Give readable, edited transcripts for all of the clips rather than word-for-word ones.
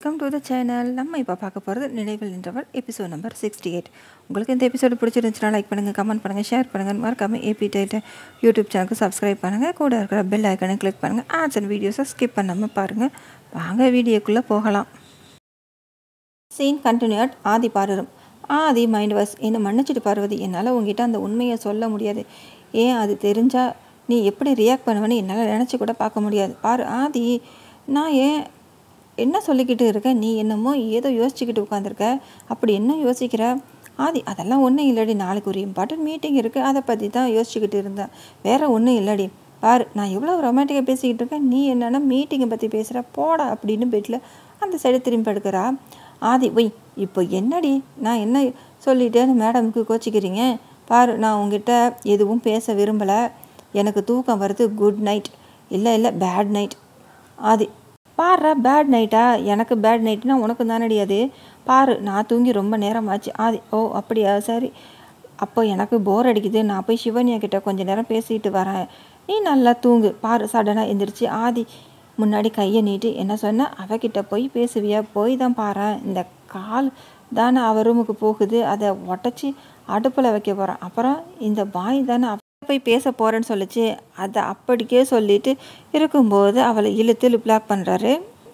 Welcome to the channel. நம்ம இப்போ பார்க்க போகிறது நினைவில் நின்றவள் எபிசோட் நம்பர் 68. உங்களுக்கு இந்த எபிசோடு பிடிச்சிருந்துச்சுன்னா லைக் பண்ணுங்கள், கமெண்ட் பண்ணுங்கள், ஷேர் பண்ணுங்கள். மறக்காமல் ஏபி டைட்டு யூடியூப் சேனலுக்கு சப்ஸ்கிரைப் பண்ணுங்கள். கூட இருக்கிற பெல் ஐக்கனை கிளிக் பண்ணுங்கள். ஆட்ஸ் அண்ட் வீடியோஸை ஸ்கிப் பண்ணாமல் பாருங்கள். வாங்க வீடியோக்குள்ளே போகலாம். Scene continued. ஆதி பாரரும். ஆதி மைண்ட் வாஸ், என்னை மன்னிச்சிட்டு பார்வதி, என்னால் உங்ககிட்ட அந்த உண்மையை சொல்ல முடியாது. ஏன் அது தெரிஞ்சால் நீ எப்படி ரியாக்ட் பண்ணுவேன்னு என்னால் நினச்சி கூட பார்க்க முடியாது. பாரு ஆதி, நான் என்ன சொல்லிக்கிட்டு இருக்கேன், நீ என்னமோ ஏதோ யோசிச்சுக்கிட்டு உட்காந்துருக்க. அப்படி என்ன யோசிக்கிற ஆதி? அதெல்லாம் ஒன்றும் இல்லடி, நாளைக்கு ஒரு இம்பார்ட்டன்ட் மீட்டிங் இருக்குது, அதை பற்றி தான் யோசிச்சுக்கிட்டு இருந்தேன், வேறு ஒன்றும் இல்லடி. பாரு, நான் எவ்வளோ ரொமான்டிக்காக பேசிக்கிட்டு இருக்கேன், நீ என்னென்னா மீட்டிங்கை பற்றி பேசுகிற, போடா அப்படின்னு பெட்டில் அந்த சைடு திரும்பி எடுக்கிறா. ஆதி, ஒய் இப்போ என்னடி, நான் என்ன சொல்லிட்டேன்னு மேடமுக்கு கோச்சிக்கிறீங்க? பாரு, நான் உங்ககிட்ட எதுவும் பேச விரும்பலை, எனக்கு தூக்கம் வருது, குட் நைட். இல்லை பேட் நைட். ஆதி, பாரு, பேட் நைட்டா? எனக்கு பேட் நைட்னா உனக்கு தானடி அது. பாரு, நான் தூங்கி ரொம்ப நேரம் ஆச்சு. ஆதி, ஓ அப்படியா, சரி. அப்போ எனக்கு போர் அடிக்குது, நான் போய் சிவனியா கிட்ட கொஞ்சம் நேரம் பேசிட்டு வரேன், நீ நல்லா தூங்கு. பாரு, சடனாக எந்திரிச்சு ஆதி முன்னாடி கையை நீட்டி, என்ன சொன்ன, அவகிட்ட போய் பேசுவியா? போய் தான் பாரு, இந்த கால் தானே அவ ரூமுக்கு போகுது, அதை உடச்சி அடுப்பில் வைக்க போகிறேன். அப்புறம் இந்த பாய் தானே போய் பேச போகிறேன்னு சொல்லிச்சு, அதை அப்படிக்கே சொல்லிட்டு இருக்கும்போது அவளை இழுத்து பிளாக் பண்ணுறாரு.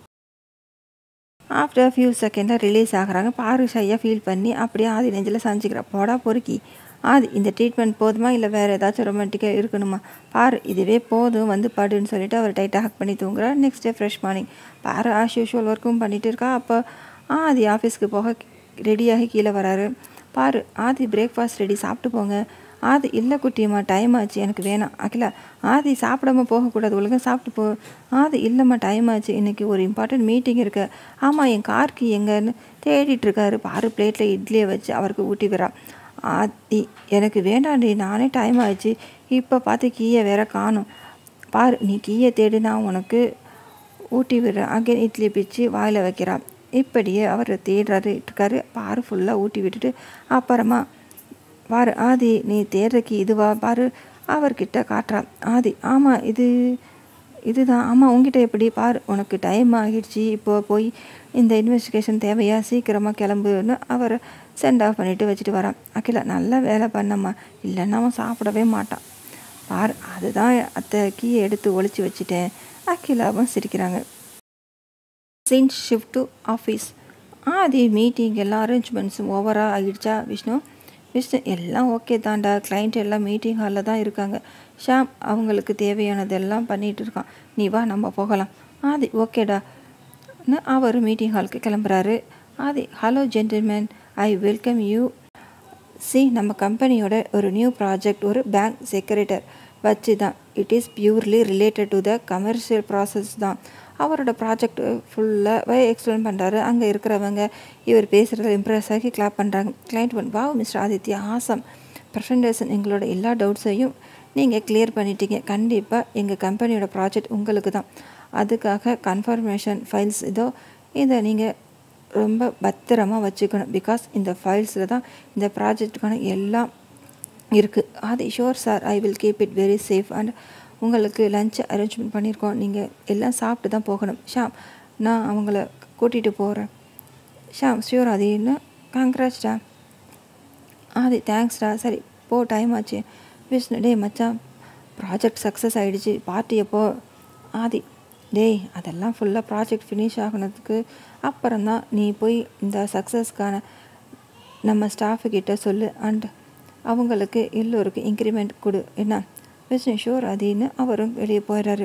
ஆஃப்டர் ஃபியூ செகண்டில் ரிலீஸ் ஆகிறாங்க. பாரு ஷையாக ஃபீல் பண்ணி அப்படியே ஆதி நெஞ்சில் சமைச்சிக்கிறா. போடா பொறுக்கி. ஆதி, இந்த ட்ரீட்மெண்ட் போதுமா இல்லை வேறு ஏதாச்சும் ரொமான்டிக்காக இருக்கணுமா? பாரு, இதுவே போதும், வந்து படுன்னு சொல்லிவிட்டு அவர் டைட்டாக ஹக் பண்ணி தூங்குறார். Next day fresh morning. பாரு ஆஸ் யூஷுவல் ஒர்க்கும் பண்ணிகிட்டு இருக்கா. அப்போ ஆதி ஆஃபீஸ்க்கு போக ரெடியாகி கீழே வராரு. பாரு, ஆதி பிரேக்ஃபாஸ்ட் ரெடி, சாப்பிட்டு போங்க. ஆதி, இல்லை குட்டியம்மா, டைம் ஆச்சு, எனக்கு வேணாம். அகிலா, ஆதி சாப்பிடாம போகக்கூடாது, ஒழுங்காக சாப்பிட்டு போ. ஆதி, இல்லைம்மா டைம் ஆச்சு, இன்றைக்கி ஒரு இம்பார்ட்டன்ட் மீட்டிங் இருக்கு. ஆமாம், என் கார்க்கு எங்கன்னு தேடிட்டுருக்காரு. பாரு, பிளேட்டில் இட்லியை வச்சு அவருக்கு ஊட்டி வரா. ஆதி, எனக்கு வேண்டாண்டி, நானே டைம் ஆச்சு, இப்போ பார்த்து கீயை வேற காணும். பாரு, நீ கீயை தேடி, நான் உனக்கு ஊட்டி விடுறேன். அங்கே இட்லி பிச்சு வாயில் வைக்கிறான். இப்படியே அவர் தேடுறாரு இருக்காரு. பாரு ஃபுல்லாக ஊட்டி விட்டுட்டு அப்புறமா, பாரு ஆதி, நீ தேடுறக்கு இதுவா? பாரு அவர்கிட்ட காட்டுறா. ஆதி, ஆமாம் இதுதான். ஆமாம், உங்ககிட்ட எப்படி? பாரு, உனக்கு டைம் ஆகிடுச்சு, இப்போ போய் இந்த இன்வெஸ்டிகேஷன் தேவையா, சீக்கிரமாக கிளம்புன்னு அவரை சென்ட் ஆஃப் பண்ணிவிட்டு வச்சுட்டு வரான். அகிலா, நல்லா வேலை பண்ணம்மா, இல்லைன்னா அவன் சாப்பிடவே மாட்டான். பாரு, அதுதான் அத்தை கீயை எடுத்து ஒழிச்சு வச்சுட்டேன். அகிலாவும் சிரிக்கிறாங்க. Scene shift to office. Aadhi, meeting எல்லா அரேஞ்ச்மெண்ட்ஸும் ஓவராக ஆகிடுச்சா? விஷ்ணு, எல்லாம் ஓகே தான்டா, கிளைண்ட் எல்லாம் மீட்டிங் ஹாலில் தான் இருக்காங்க. ஷாம் அவங்களுக்கு தேவையானதெல்லாம் பண்ணிகிட்டு இருக்கான், நீ வா நம்ம போகலாம். ஆதி, ஓகேடான்னு அவர் மீட்டிங் ஹாலுக்கு கிளம்புறாரு. Aadhi, hello gentleman, I welcome you. நம்ம கம்பெனியோட ஒரு நியூ ப்ராஜெக்ட் ஒரு பேங்க் செக்ரட்டர் வச்சு தான். It is purely related to the commercial process தான். அவரோட ப்ராஜெக்ட் ஃபுல்லாக எக்ஸ்பிளைன் பண்ணுறாரு. அங்கே இருக்கிறவங்க இவர் பேசுகிறத இம்ப்ரெஸ் ஆகி கிளாப் பண்ணுறாங்க. Client one, wow mister Aditya, awesome presentation, எங்களோட எல்லா டவுட்ஸையும் நீங்கள் கிளியர் பண்ணிட்டீங்க. கண்டிப்பாக எங்கள் கம்பெனியோட ப்ராஜெக்ட் உங்களுக்கு தான். அதுக்காக கன்ஃபர்மேஷன் ஃபைல்ஸ் இதை நீங்கள் ரொம்ப பத்திரமாக வச்சுக்கணும். பிகாஸ் இந்த ஃபைல்ஸில் தான் இந்த ப்ராஜெக்டுக்கான எல்லாம் இருக்குது. Aadhi, sure sir, I will keep it very safe. And உங்களுக்கு லஞ்ச் அரேஞ்ச்மெண்ட் பண்ணியிருக்கோம், நீங்கள் எல்லாம் சாப்பிட்டு தான் போகணும். ஷாம், நான் அவங்கள கூட்டிகிட்டு போகிறேன். ஷாம், ஷியோர் ஆதின்னு, காங்க்ராட்ஸ்டா. ஆதி, தேங்க்ஸ்டா, சரி போ, டைம் ஆச்சு. விஷ்ணு, டே மச்சான், ப்ராஜெக்ட் சக்ஸஸ் ஆகிடுச்சு, பார்ட்டி எப்போ? ஆதி, டேய் அதெல்லாம் ஃபுல்லாக ப்ராஜெக்ட் ஃபினிஷ் ஆகினதுக்கு அப்புறம் தான், நீ போய் இந்த சக்ஸஸ்க்கான நம்ம ஸ்டாஃபுக்கிட்ட சொல்லு, அண்ட் அவங்களுக்கு எல்லோருக்கும் இன்க்ரிமெண்ட் கொடு, என்ன? விஷ்ணு, ஷோர் அதின்னு அவரும் வெளியே போயிடுறாரு.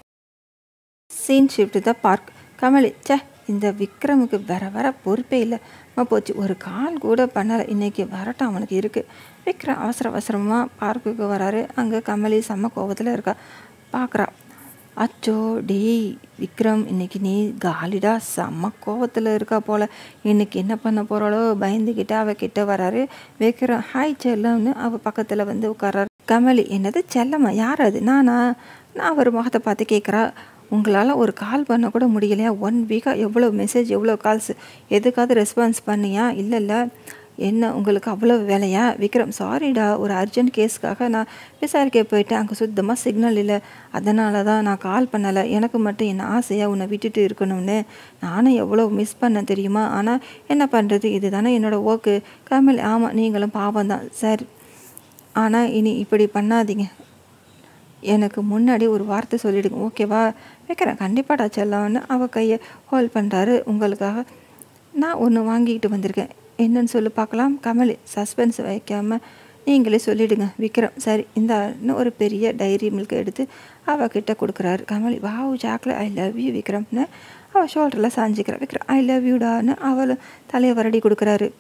Scene shift the park. Kamali, இந்த விக்ரமுக்கு வர பொறுப்பே இல்லை போச்சு, ஒரு கால் கூட பண்ணலை, இன்றைக்கி வரட்டும் அவனுக்கு இருக்குது. விக்ரம் அவசரமாக பார்க்குக்கு வராரு. அங்கே கமலி செம்ம கோபத்தில் இருக்கா. பார்க்குறா. அச்சோ டேய் விக்ரம், இன்றைக்கி நீ காலிடா, செம்ம கோவத்தில் இருக்கா போல், இன்றைக்கி என்ன பண்ண போகிறாளோ பயந்துக்கிட்டு அவகிட்ட வராரு. விக்ரம், ஹாய் செல்லம்னு அவள் பக்கத்தில் வந்து உட்காராரு. கமலி, என்னது செல்லம்மா, யார் அது? நான் அவர் முகத்தை பார்த்து கேட்குறா. உங்களால் ஒரு கால் பண்ண கூட முடியலையா? 1 வீக்காக எவ்வளோ மெசேஜ், எவ்வளோ கால்ஸ், எதுக்காவது ரெஸ்பான்ஸ் பண்ணியா? இல்லை என்ன உங்களுக்கு அவ்வளோ வேலையா? விக்ரம், சாரிடா, ஒரு அர்ஜென்ட் கேஸ்க்காக நான் விசாரிக்க போயிட்டேன். அங்கே சுத்தமாக சிக்னல் இல்லை, அதனால தான் நான் கால் பண்ணலை. எனக்கு மட்டும் என்ன ஆசையாக உன்னை விட்டுட்டு இருக்கணும்னு. நானும் எவ்வளோ மிஸ் பண்ணேன் தெரியுமா? ஆனால் என்ன பண்ணுறது, இது தானே என்னோடய ஒர்க்கு. கமல், ஆமாம், நீங்களும் பாவம் தான் சார், ஆனால் இனி இப்படி பண்ணாதீங்க. எனக்கு முன்னாடி ஒரு வார்த்தை சொல்லிவிடுங்க, ஓகேவா? வைக்கிறேன், கண்டிப்பாடா செல்லம்னு அவள் கையை ஹோல்ட் பண்ணுறாரு. உங்களுக்காக நான் ஒன்று வாங்கிக்கிட்டு வந்திருக்கேன், என்னன்னு சொல்லி பார்க்கலாம். கமல் சஸ்பென்ஸ் வைக்காமல் நீங்களே சொல்லிவிடுங்க. விக்ரம், சரி இந்தான்னு ஒரு பெரிய டைரி மில்க் எடுத்து அவகிட்ட கொடுக்குறாரு. Kamal, wow chocolate, I love you விக்ரம்னு அவள் ஷோல்டரில் சாஞ்சிக்கிறார். விக்ரம், ஐ லவ் யூடான்னு அவள் தலையை வரடி கொடுக்குறாரு.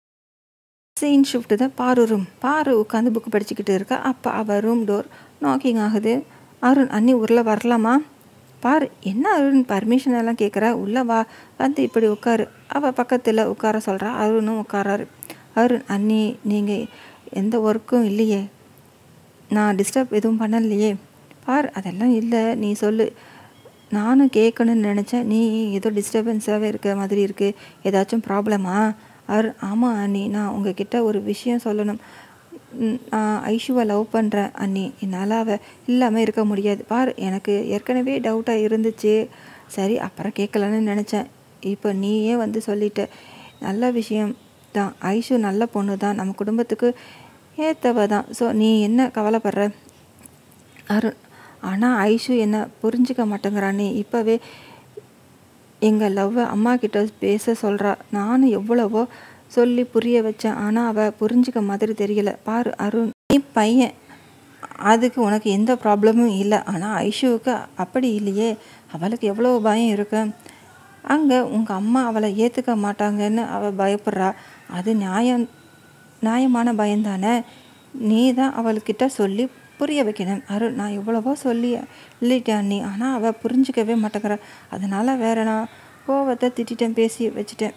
சீன் ஷிஃப்ட்டு தான் பாரு ரூம். பாரு உட்காந்து புக்கு படிச்சுக்கிட்டு இருக்கா. அப்போ அவள் ரூம் டோர் நாக்கிங் ஆகுது. அருண், அண்ணி ஊரில் வரலாமா? பாரு, என்ன அருண் பர்மிஷன் எல்லாம் கேட்குறா? உள்ளே வா, வந்து இப்படி உட்காரு. அவள் பக்கத்தில் உட்கார சொல்கிறா. அருணும் உட்காராரு. அருண், அண்ணி நீங்கள் எந்த ஒர்க்கும் இல்லையே, நான் டிஸ்டர்ப் எதுவும் பண்ணலையே? பார், அதெல்லாம் இல்லை, நீ சொல்லு. நானும் கேட்கணுன்னு நினச்சேன், நீ ஏதோ டிஸ்டர்பன்ஸாகவே இருக்க மாதிரி இருக்குது. ஏதாச்சும் ப்ராப்ளமா? ஆமாம் அண்ணி, நான் உங்ககிட்ட ஒரு விஷயம் சொல்லணும். நான் ஐஷுவை லவ் பண்ணுறேன் அண்ணி, என்னால் அவள் இல்லாமல் இருக்க முடியாது. பார், எனக்கு ஏற்கனவே டவுட்டாக இருந்துச்சு, சரி அப்புறம் கேட்கலன்னு நினச்சேன். இப்போ நீயே வந்து சொல்லிட்ட, நல்ல விஷயம் தான். ஐஷு நல்ல பொண்ணு தான், நம்ம குடும்பத்துக்கு ஏற்றவ தான். ஸோ நீ என்ன கவலைப்படுற? அருண், ஆனால் ஐஷு என்னை புரிஞ்சிக்க மாட்டேங்கிறானே. இப்போவே எங்கள் லவ்வை அம்மா கிட்ட பேச சொல்கிறா. நானும் எவ்வளவோ சொல்லி புரிய வச்சேன், ஆனால் அவள் புரிஞ்சிக்க மாதிரி தெரியல. பாரு அருண், நீ பையன், அதுக்கு உனக்கு எந்த ப்ராப்ளமும் இல்லை. ஆனால் ஐஷுவுக்கு அப்படி இல்லையே, அவளுக்கு எவ்வளோ பயம் இருக்கு. அங்கே உங்கள் அம்மா அவளை ஏற்றுக்க மாட்டாங்கன்னு அவள் பயப்படுறா. அது நியாயமான பயம்தானே? நீ தான் அவள்கிட்ட சொல்லி புரிய வைக்கணும். அருண், நான் எவ்வளவோ சொல்லி இல்லைட்டான் நீ, ஆனால் அவள் புரிஞ்சிக்கவே மாட்டேங்கிறா. அதனால் வேற நான் கோவத்தை திட்டிட்டேன், பேசி வச்சுட்டேன்.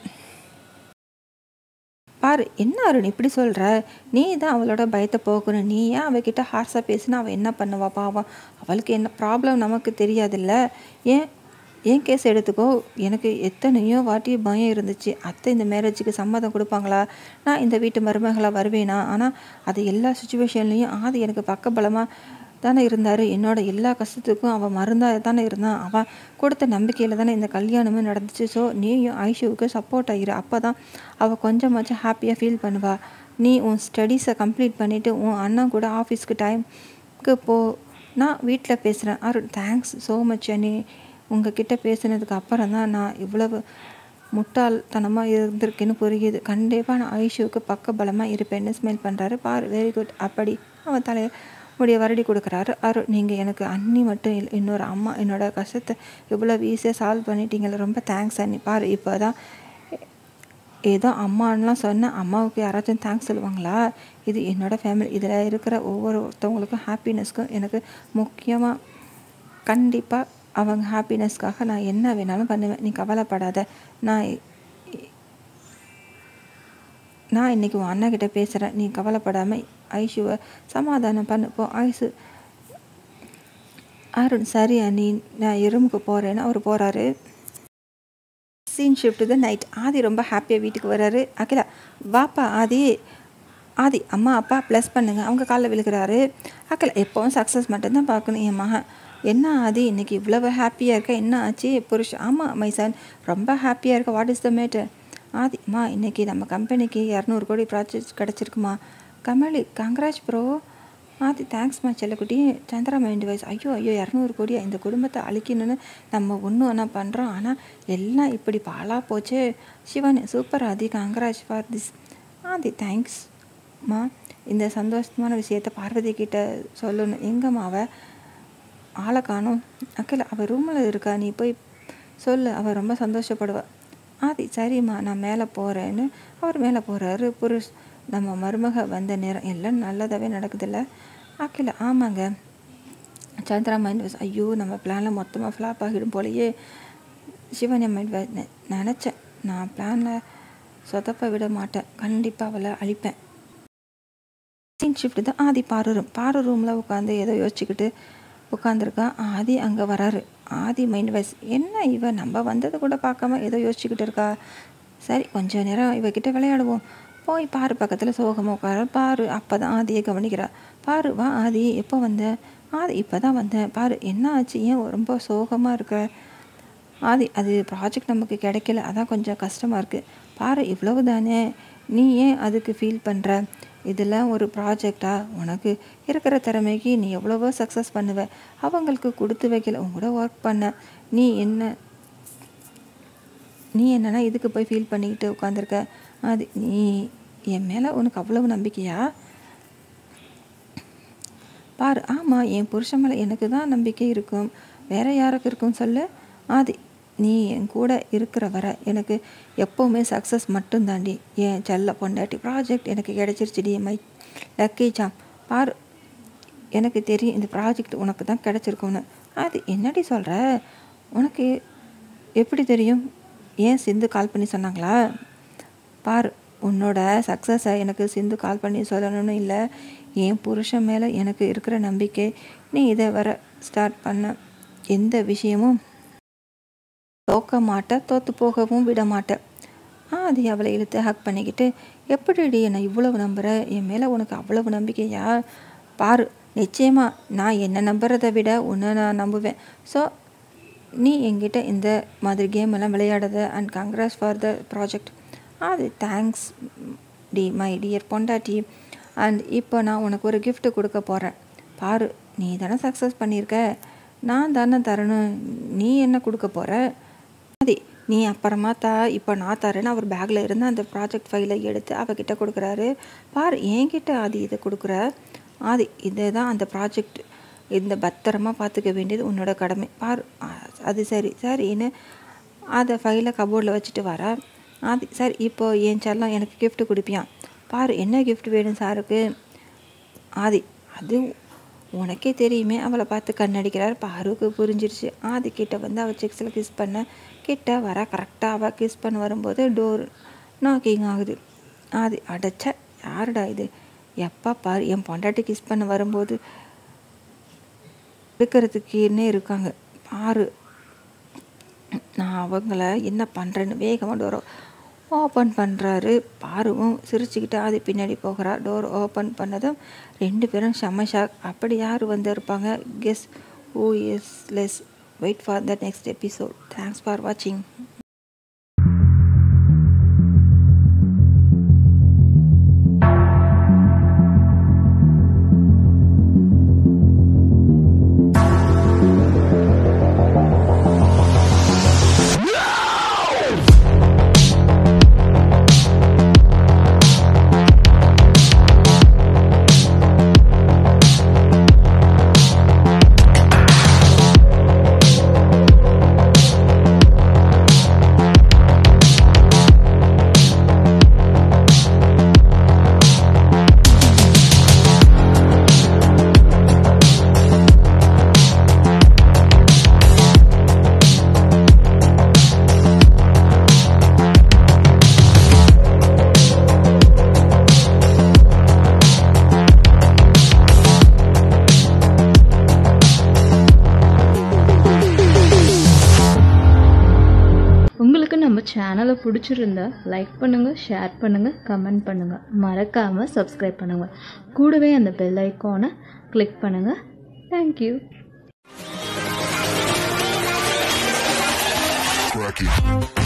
பாரு, என்ன அருண் இப்படி சொல்கிற? நீ தான் அவளோட பயத்தை போக்கணும். நீ ஏன் அவகிட்ட ஹார்ஸாக பேசினா அவள் என்ன பண்ணுவா? பாவம், அவளுக்கு என்ன ப்ராப்ளம் நமக்கு தெரியாதுல்ல. ஏன் கேஸ் எடுத்துக்கோ. எனக்கு எத்தனையோ வாட்டி பயம் இருந்துச்சு, அத்தை இந்த மேரேஜுக்கு சம்மதம் கொடுப்பாங்களா, நான் இந்த வீட்டு மருமகளாக வருவேனா. ஆனால் அது எல்லா சுச்சுவேஷன்லேயும் ஆதி எனக்கு பக்கபலமாக தானே இருந்தார். என்னோட எல்லா கஷ்டத்துக்கும் அவன் மருந்தாக தானே இருந்தான். அவன் கொடுத்த நம்பிக்கையில் தானே இந்த கல்யாணமே நடந்துச்சு. ஸோ நீயும் ஐஷுவுக்கு சப்போர்ட் ஆகிரு. அப்போ தான் அவள் கொஞ்சமாச்சும் ஹாப்பியாக ஃபீல் பண்ணுவா. நீ உன் ஸ்டடீஸை கம்ப்ளீட் பண்ணிவிட்டு உன் அண்ணன் கூட ஆஃபீஸ்க்கு டைமுக்கு போ. நான் வீட்டில் பேசுகிறேன். அருண், தேங்க்ஸ் ஸோ மச் அண்ணி. உங்ககிட்ட பேசுனதுக்கு அப்புறம் தான் நான் இவ்வளவு முட்டாள்தனமாக இருந்திருக்கேன்னு புரியுது. கண்டிப்பாக நான் ஐஷுவுக்கு பக்கபலமாக இருப்பேன்னு ஸ்மெல் பண்ணுறாரு. பார், வெரி குட். அப்படி அவன் தலையை முடிய வருடி கொடுக்குறாரு. அருண், நீங்கள் எனக்கு அண்ணி மட்டும் இல்லை, இன்னொரு அம்மா. என்னோட கஷ்டத்தை இவ்வளோ ஈஸியாக சால்வ் பண்ணிட்டீங்களே, ரொம்ப தேங்க்ஸ் அண்ணி. பாரு, இப்போ தான் ஏதோ அம்மானெலாம் சொன்னேன், அம்மாவுக்கு யாராச்சும் தேங்க்ஸ் சொல்லுவாங்களா? இது என்னோடய ஃபேமிலி, இதில் இருக்கிற ஒவ்வொருத்தவங்களுக்கும் ஹாப்பினஸ்க்கும் எனக்கு முக்கியமாக. கண்டிப்பாக அவங்க ஹாப்பினஸ்க்காக நான் என்ன வேணாலும் பண்ணுவேன், நீ கவலைப்படாத. நான் இன்றைக்கி உன் அண்ணாக்கிட்ட பேசுகிறேன், நீ கவலைப்படாமல் ஐஷுவை சமாதானம் பண்ணு போ. அருண், சரி அண்ணி, நான் ரூமுக்கு போகிறேன்னு அவர் போகிறாரு. Scene shift the night. Aadhi ரொம்ப ஹாப்பியாக வீட்டுக்கு வர்றாரு. அகிலா, வாப்பா ஆதி. அம்மா அப்பா ப்ளஸ் பண்ணுங்க, அவங்க காலில் விழுகிறாரு. அகிலா, எப்போவும் சக்ஸஸ் மட்டும்தான் பார்க்கணும் என் மகன். என்ன ஆதி, இன்றைக்கி இவ்வளவு ஹாப்பியாக இருக்க, என்ன ஆச்சு? புருஷ், ஆமாம் மை சன், ரொம்ப ஹாப்பியாக இருக்க. What is the matter? ஆதிம்மா, இன்றைக்கி நம்ம கம்பெனிக்கு 200 கோடி ப்ராஜெக்ட் கிடச்சிருக்குமா? Kamali, congrats bro. ஆதி, தேங்க்ஸ்மா செல்லக்குட்டி. சந்திரா மைண்ட் வைஸ், ஐயோ 200 கோடியா? இந்த குடும்பத்தை அழிக்கணும்னு நம்ம ஒன்று பண்ணுறோம், ஆனால் எல்லாம் இப்படி பாலாக போச்சு. Sivan, super Aadhi, congrats for this. Aadhi, தேங்க்ஸ்மா. இந்த சந்தோஷமான விஷயத்தை பார்வதி கிட்ட சொல்லணும். எங்கம்மா அவள்? ஆளை காணும். அக்கில, அவள் ரூமில் இருக்கா, நீ போய் சொல்லு, அவள் ரொம்ப சந்தோஷப்படுவா. ஆதி, சரிம்மா, நான் மேலே போகிறேன்னு அவர் மேலே போகிறாரு. புருஷ், நம்ம மருமக வந்த நேரம் எல்லாம் நல்லதாகவே நடக்குதில்ல? அக்கில, ஆமாங்க. சந்திரா மைண்ட் வைஸ், ஐயோ நம்ம பிளானில் மொத்தமாக ஃப்ளாப் ஆகிடும் போலையே. சிவன்யா மைண்ட் வைஸ், நினச்சேன், நான் பிளானில் சொதப்ப விட மாட்டேன், கண்டிப்பாக அவளை அழிப்பேன். சீன் ஷிஃப்ட் தான். ஆதி பாரு ரூமில் உட்காந்து ஏதோ யோசிச்சுக்கிட்டு உட்காந்துருக்கா. ஆதி அங்கே வராரு. ஆதி மைண்ட் வைஸ், என்ன இவ நம்ம வந்தது கூட பார்க்காம ஏதோ யோசிச்சுக்கிட்டு இருக்கா. சரி, கொஞ்சம் நேரம் இவகிட்ட விளையாடுவோம். போய் பாரு பக்கத்தில் சோகமாக உட்கார. பாரு அப்போ தான் ஆதியை கவனிக்கிறா. பாரு வா ஆதி, எப்போ வந்த? ஆதி இப்போ தான் வந்தேன். பாரு என்ன ஆச்சு, ஏன் ரொம்ப சோகமாக இருக்க? ஆதி அது ப்ராஜெக்ட் நமக்கு கிடைக்கல, அதான் கொஞ்சம் கஷ்டமாக இருக்குது. பாரு இவ்வளவு தானே, நீ ஏன் அதுக்கு ஃபீல் பண்ணுற? இதெல்லாம் ஒரு ப்ராஜெக்டா? உனக்கு இருக்கிற திறமைக்கு நீ எவ்வளவோ சக்ஸஸ் பண்ணுவ. அவங்களுக்கு கொடுத்து வைக்கல, உன் கூட ஒர்க் பண்ண. நீ என்னன்னா இதுக்கு போய் ஃபீல் பண்ணிக்கிட்டு உட்காந்துருக்க. அது நீ என் மேலே உனக்கு அவ்வளவு நம்பிக்கையா? பாரு ஆமாம், என் புருஷன் மேலே எனக்கு தான் நம்பிக்கை இருக்கும், வேற யாருக்கு இருக்கும் சொல்லு? ஆதி நீ என் கூட இருக்கிற வர எனக்கு எப்போவுமே சக்ஸஸ் மட்டும் தாண்டி. என் செல்ல பொண்டாட்டி ப்ராஜெக்ட் எனக்கு கிடச்சிருச்சுடி, மை லக்கி ஜாம். பாரு எனக்கு தெரியும் இந்த ப்ராஜெக்ட் உனக்கு தான் கிடச்சிருக்கும்னு. அது என்னடி சொல்கிற? உனக்கு எப்படி தெரியும்? ஏன் சிந்து கால் பண்ணி சொன்னாங்களா? பாரு உன்னோட சக்ஸஸை எனக்கு சிந்து கால் பண்ணி சொல்லணும்னு இல்லை, என் புருஷன் மேலே எனக்கு இருக்கிற நம்பிக்கை. நீ இதை வர ஸ்டார்ட் பண்ண எந்த விஷயமும் தோக்க மாட்டேன், தோற்று போகவும் விட மாட்டேன். அது அவளை இழுத்து ஹக் பண்ணிக்கிட்டு, எப்படிடி என்னை இவ்வளவு நம்புகிற? என் மேலே உனக்கு அவ்வளவு நம்பிக்கையா? பாரு நிச்சயமாக நான் என்னை நம்புறதை விட உன்னை நான் நம்புவேன். ஸோ நீ என்கிட்ட இந்த மாதிரி கேம் எல்லாம் விளையாடாத. And congrats for the project. அது தேங்க்ஸ் டி மை டியர் பொண்டாட்டி. அண்ட் இப்போ நான் உனக்கு ஒரு கிஃப்ட் கொடுக்க போகிறேன். பாரு நீ தானே சக்ஸஸ் பண்ணியிருக்க, நான் தானே தரணும், நீ என்ன கொடுக்க போகிற? அது நீ அப்புறமா இப்போ நான் தரேன்னு அவர் பேக்கில் இருந்து அந்த ப்ராஜெக்ட் ஃபைலை எடுத்து அவகிட்ட கொடுக்குறாரு. பாரு என்கிட்ட ஆதி இதை கொடுக்குற. ஆதி இதை தான் அந்த ப்ராஜெக்ட், இந்த பத்திரமா பார்த்துக்க வேண்டியது உன்னோட கடமை. பாரு அது சரின்னு அதை ஃபைலை கபோர்டில் வச்சுட்டு வர. ஆதி சரி இப்போ என் செல்லம் எனக்கு கிஃப்ட் கொடுப்பியான். பாரு என்ன கிஃப்ட் வேணும் சாருக்கு? ஆதி அது உனக்கே தெரியுமே. அவளை பார்த்து கண்ணடிக்கிறார். பாருக்கு புரிஞ்சிருச்சு. ஆதி கிட்ட வந்து அவள் செக்ஸில் கிஸ் பண்ண கிட்ட வர. கரெக்டாக அவள் கிஸ் பண்ண வரும்போது டோர் நாக்கிங் ஆகுது. ஆதி அடைச்ச யாருடா இது? எப்போ பாரு என் பொண்டாட்டி கிஸ் பண்ண வரும்போது இருக்கிறதுக்குன்னே இருக்காங்க. பாரு நான் அவங்கள என்ன பண்ணுறேன்னு வேகமாக டோரை ஓப்பன் பண்ணுறாரு. பாருவும் சிரிச்சுக்கிட்டு ஆதி பின்னாடி போகிறா. டோர் ஓப்பன் பண்ணதும் 2 பேரும் செம்ம ஷாக். அப்படி யார் வந்து இருப்பாங்க? Guess who is less. Wait for the next episode. Thanks for வாட்சிங். உங்களுக்கு நம்ம சேனலை பிடிச்சிருந்தா லைக் பண்ணுங்கள், ஷேர் பண்ணுங்கள், கமெண்ட் பண்ணுங்கள், மறக்காமல் சப்ஸ்கிரைப் பண்ணுங்கள். கூடவே அந்த பெல் ஐக்கானை கிளிக் பண்ணுங்கள். தேங்க்யூ.